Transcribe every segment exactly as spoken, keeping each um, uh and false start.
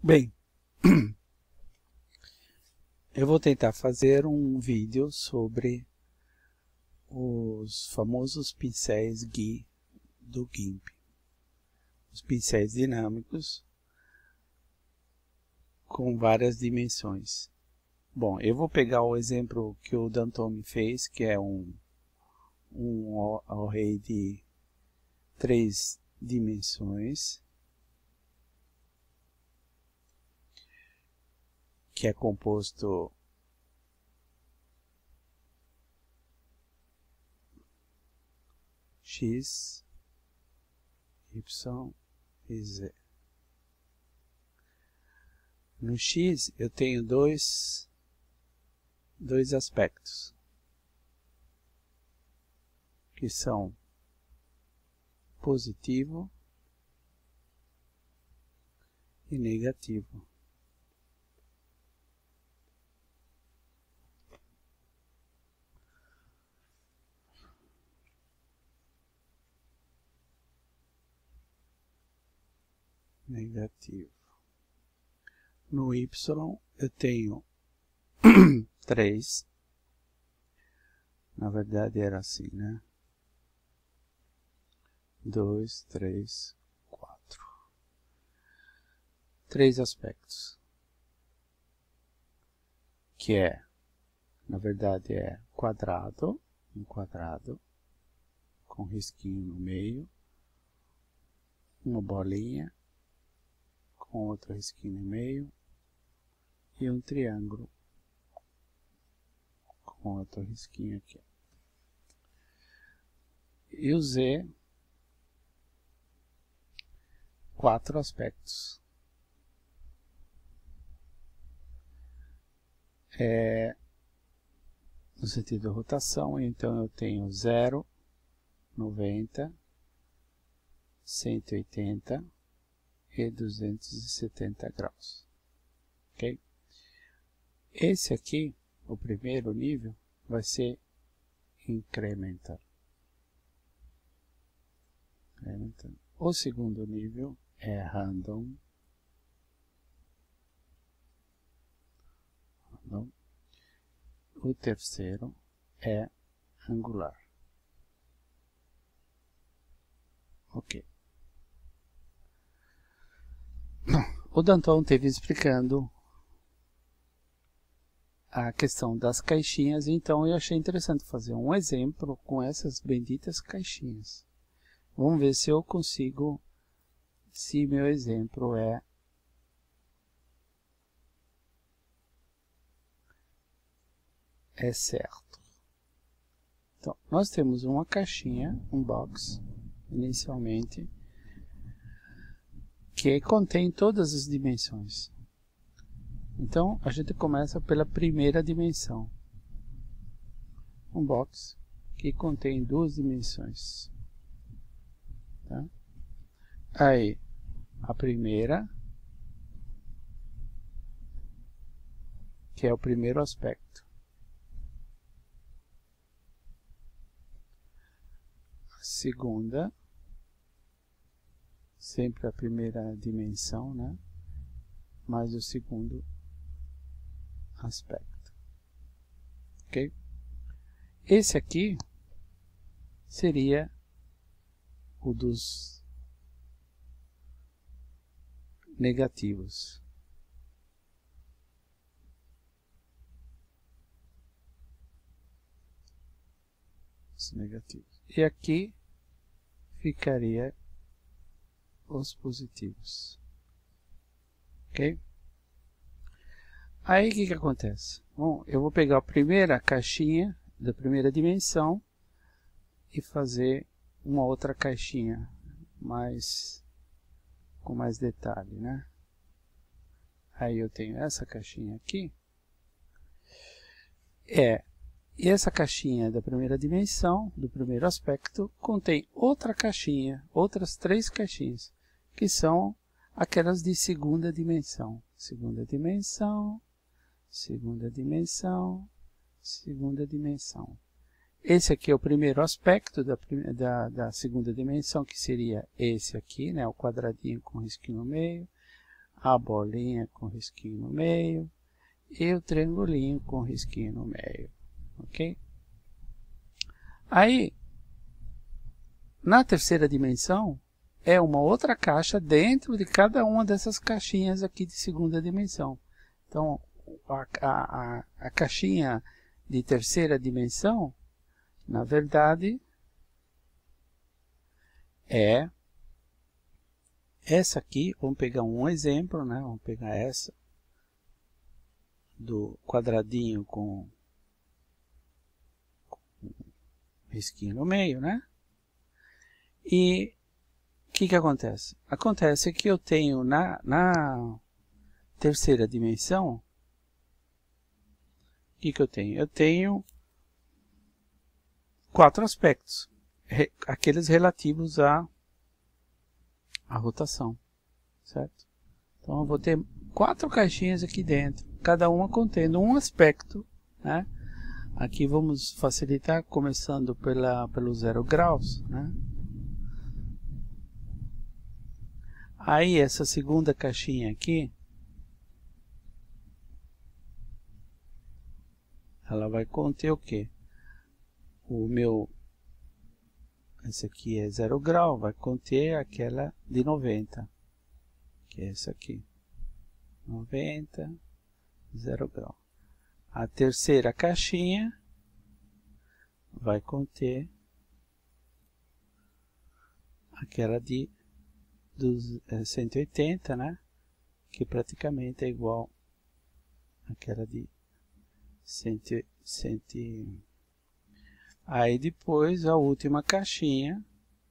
Bem, eu vou tentar fazer um vídeo sobre os famosos pincéis G I do GIMP. Os pincéis dinâmicos com várias dimensões. Bom, eu vou pegar o exemplo que o Danton me fez, que é um, um array de três dimensões, que é composto x, y e z. No x eu tenho dois, dois aspectos, que são positivo e negativo. Negativo. No y eu tenho três. Na verdade era assim, né? dois, três, quatro. Três aspectos. Que é, na verdade é quadrado, um quadrado, com risquinho no meio, uma bolinha, com outro risquinho no meio, e um triângulo, com outro risquinho aqui. E o Z, quatro aspectos. É, no sentido de rotação, então eu tenho zero, noventa, cento e oitenta e duzentos e setenta graus. Ok? Esse aqui, o primeiro nível, vai ser incremental. Incremental. O segundo nível é random. random. O terceiro é angular. Ok. O Danton esteve explicando a questão das caixinhas, então eu achei interessante fazer um exemplo com essas benditas caixinhas. Vamos ver se eu consigo, se meu exemplo é é certo. Então, nós temos uma caixinha, um box, inicialmente, que contém todas as dimensões. Então, a gente começa pela primeira dimensão. Um box que contém duas dimensões. Tá? Aí, a primeira, que é o primeiro aspecto. A segunda, sempre a primeira dimensão, né? Mais o segundo aspecto. Ok? Esse aqui seria o dos negativos. Os negativos. E aqui ficaria os positivos. Ok? Aí o que que acontece? Bom, eu vou pegar a primeira caixinha da primeira dimensão e fazer uma outra caixinha mais com mais detalhe, né? Aí eu tenho essa caixinha aqui. É, e essa caixinha da primeira dimensão, do primeiro aspecto, contém outra caixinha, outras três caixinhas, que são aquelas de segunda dimensão. Segunda dimensão, segunda dimensão, segunda dimensão. Esse aqui é o primeiro aspecto da, da, da segunda dimensão, que seria esse aqui, né, o quadradinho com risquinho no meio. a bolinha com risquinho no meio e o triangulinho com risquinho no meio, ok? Aí, na terceira dimensão, é uma outra caixa dentro de cada uma dessas caixinhas aqui de segunda dimensão. Então, a, a, a caixinha de terceira dimensão, na verdade, é essa aqui. Vamos pegar um exemplo, né? Vamos pegar essa do quadradinho com, com risquinho no meio, né? E o que que acontece? Acontece que eu tenho na, na terceira dimensão, o que que eu tenho? Eu tenho quatro aspectos, re, aqueles relativos à, à rotação, certo? Então eu vou ter quatro caixinhas aqui dentro, cada uma contendo um aspecto, né? Aqui vamos facilitar começando pela, pelo zero graus, né? Aí essa segunda caixinha aqui, ela vai conter o quê? O meu, esse aqui é zero grau, vai conter aquela de noventa, que é essa aqui, noventa, zero grau. A terceira caixinha vai conter aquela de dos é, cento e oitenta, né? Que praticamente é igual àquela de cem, cem. Aí depois a última caixinha,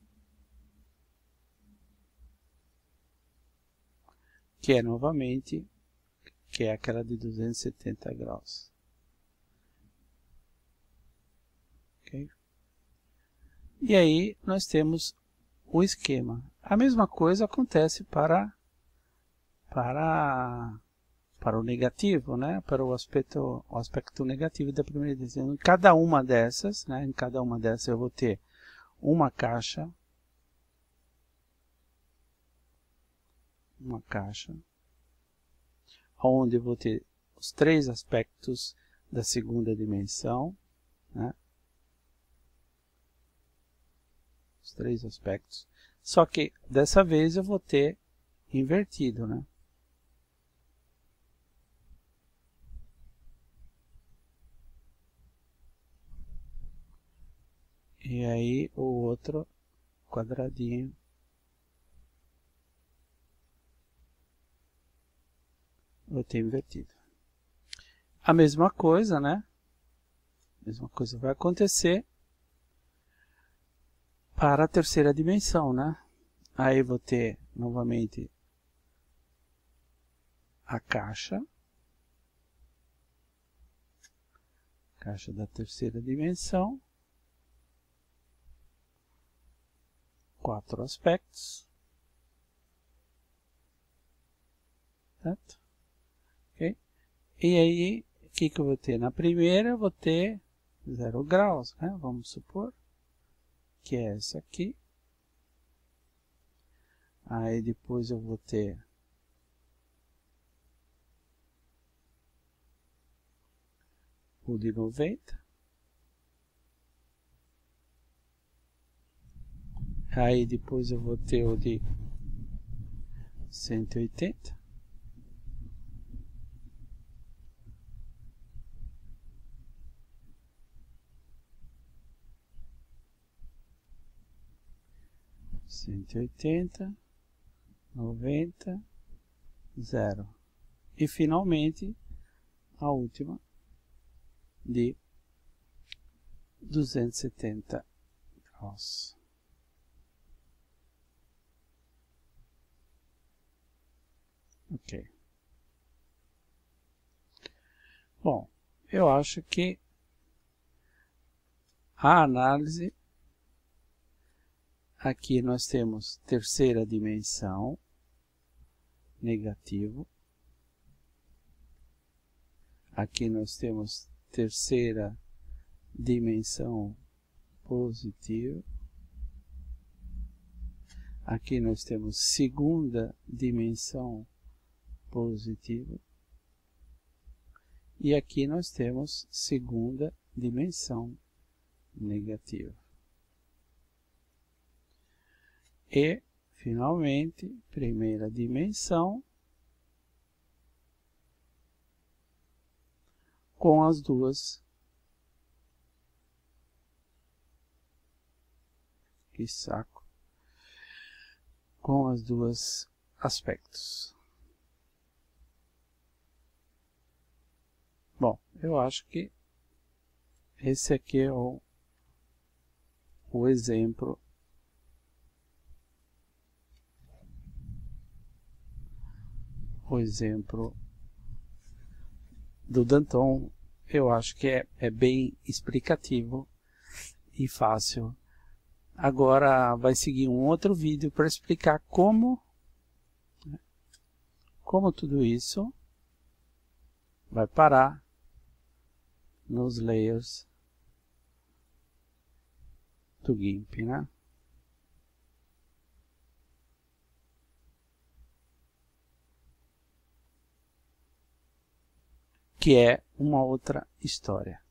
que é novamente, que é aquela de duzentos e setenta graus. Okay? E aí nós temos o esquema. A mesma coisa acontece para, para, para o negativo, né? Para o aspecto, o aspecto negativo da primeira dimensão. Em cada uma dessas, né? Em cada uma dessas eu vou ter uma caixa, uma caixa, onde eu vou ter os três aspectos da segunda dimensão, né? Os três aspectos. Só que dessa vez eu vou ter invertido, né? E aí o outro quadradinho vou ter invertido. A mesma coisa, né? A mesma coisa vai acontecer para a terceira dimensão, né? Aí vou ter novamente a caixa, caixa da terceira dimensão, quatro aspectos, certo? Okay? E aí, o que que eu vou ter? Na primeira eu vou ter zero graus, né? Vamos supor que é essa aqui. Aí depois eu vou ter o de noventa. Aí depois eu vou ter o de cento e oitenta. cento e oitenta, noventa, zero. E finalmente a última de duzentos e setenta graus. Ok. Bom, eu acho que a análise, aqui nós temos terceira dimensão, negativo. Aqui nós temos terceira dimensão, positivo. Aqui nós temos segunda dimensão, positivo. E aqui nós temos segunda dimensão negativa. E, finalmente, primeira dimensão com as duas. Que saco. Com as duas aspectos. Bom, eu acho que esse aqui é o, o exemplo o exemplo do Danton. Eu acho que é, é bem explicativo e fácil. Agora vai seguir um outro vídeo para explicar como, como tudo isso vai parar nos layers do GIMP, né? Que é uma outra história.